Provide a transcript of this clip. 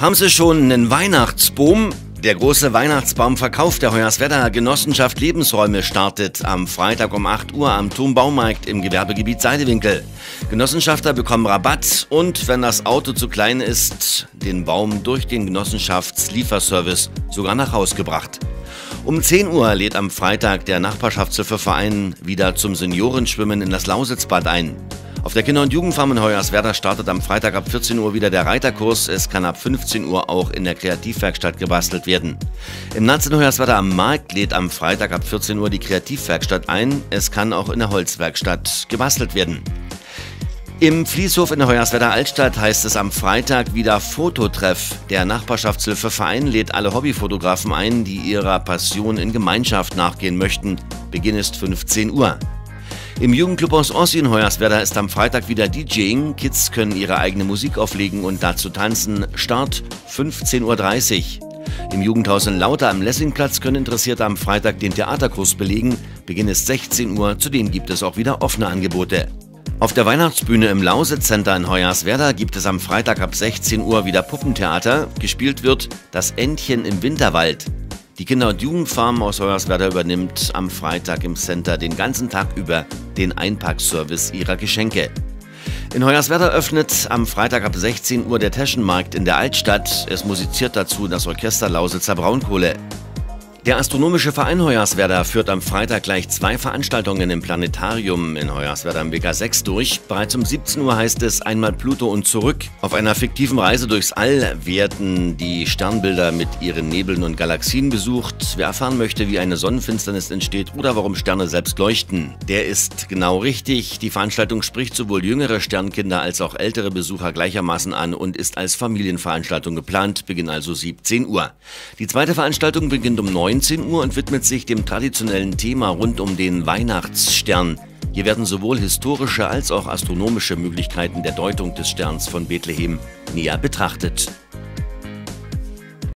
Haben Sie schon einen Weihnachtsbaum? Der große Weihnachtsbaumverkauf der Hoyerswerda Genossenschaft Lebensräume startet am Freitag um 8 Uhr am Turmbaumarkt im Gewerbegebiet Seidewinkel. Genossenschafter bekommen Rabatt und, wenn das Auto zu klein ist, den Baum durch den Genossenschaftslieferservice sogar nach Haus gebracht. Um 10 Uhr lädt am Freitag der Nachbarschaftshilfeverein wieder zum Seniorenschwimmen in das Lausitzbad ein. Auf der Kinder- und Jugendfarm in Hoyerswerda startet am Freitag ab 14 Uhr wieder der Reiterkurs. Es kann ab 15 Uhr auch in der Kreativwerkstatt gebastelt werden. Im Natz in Hoyerswerda am Markt lädt am Freitag ab 14 Uhr die Kreativwerkstatt ein. Es kann auch in der Holzwerkstatt gebastelt werden. Im Fließhof in der Hoyerswerda Altstadt heißt es am Freitag wieder Fototreff. Der Nachbarschaftshilfeverein lädt alle Hobbyfotografen ein, die ihrer Passion in Gemeinschaft nachgehen möchten. Beginn ist 15 Uhr. Im Jugendclub aus Ossi in Hoyerswerda ist am Freitag wieder DJing. Kids können ihre eigene Musik auflegen und dazu tanzen. Start 15:30 Uhr. Im Jugendhaus in Lauter am Lessingplatz können Interessierte am Freitag den Theaterkurs belegen. Beginn ist 16 Uhr. Zudem gibt es auch wieder offene Angebote. Auf der Weihnachtsbühne im Lausitz-Center in Hoyerswerda gibt es am Freitag ab 16 Uhr wieder Puppentheater. Gespielt wird Das Entchen im Winterwald. Die Kinder- und Jugendfarm aus Hoyerswerda übernimmt am Freitag im Center den ganzen Tag über den Einpackservice ihrer Geschenke. In Hoyerswerda öffnet am Freitag ab 16 Uhr der Teschenmarkt in der Altstadt. Es musiziert dazu das Orchester Lausitzer Braunkohle. Der Astronomische Verein Hoyerswerda führt am Freitag gleich 2 Veranstaltungen im Planetarium in Hoyerswerda am Weg 6 durch. Bereits um 17 Uhr heißt es Einmal Pluto und zurück. Auf einer fiktiven Reise durchs All werden die Sternbilder mit ihren Nebeln und Galaxien besucht. Wer erfahren möchte, wie eine Sonnenfinsternis entsteht oder warum Sterne selbst leuchten, der ist genau richtig. Die Veranstaltung spricht sowohl jüngere Sternkinder als auch ältere Besucher gleichermaßen an und ist als Familienveranstaltung geplant. Beginn also 17 Uhr. Die zweite Veranstaltung beginnt um 19 Uhr und widmet sich dem traditionellen Thema rund um den Weihnachtsstern. Hier werden sowohl historische als auch astronomische Möglichkeiten der Deutung des Sterns von Bethlehem näher betrachtet.